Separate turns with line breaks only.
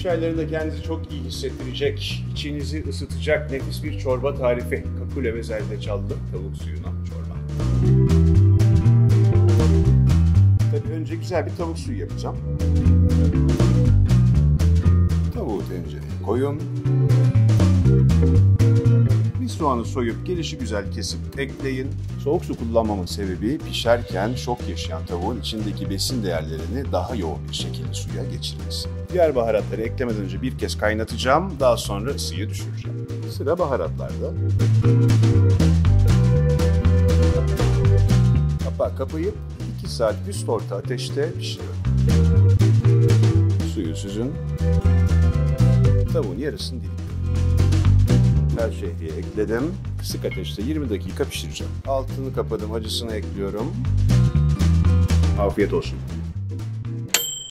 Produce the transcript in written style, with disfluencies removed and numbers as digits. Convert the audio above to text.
çaylarında kendinizi çok iyi hissettirecek, içinizi ısıtacak nefis bir çorba tarifi. Kakule ve zerdeçallı tavuk suyuna çorba. Tabii önce güzel bir tavuk suyu yapacağım. Tavuğu tencereye koyun. Bir soğanı soyup gelişigüzel kesip ekleyin. Soğuk su kullanmamın sebebi pişerken şok yaşayan tavuğun içindeki besin değerlerini daha yoğun bir şekilde suya geçirmesi. Diğer baharatları eklemeden önce bir kez kaynatacağım. Daha sonra ısıyı düşüreceğim. Sıra baharatlarda. Kapağı kapayıp 2 saat üst orta ateşte pişiriyorum. Suyu süzün. Tavuğun yarısını dilimliyorum. Her şehriye ekledim. Kısık ateşte 20 dakika pişireceğim. Altını kapadım, acısını ekliyorum. Afiyet olsun.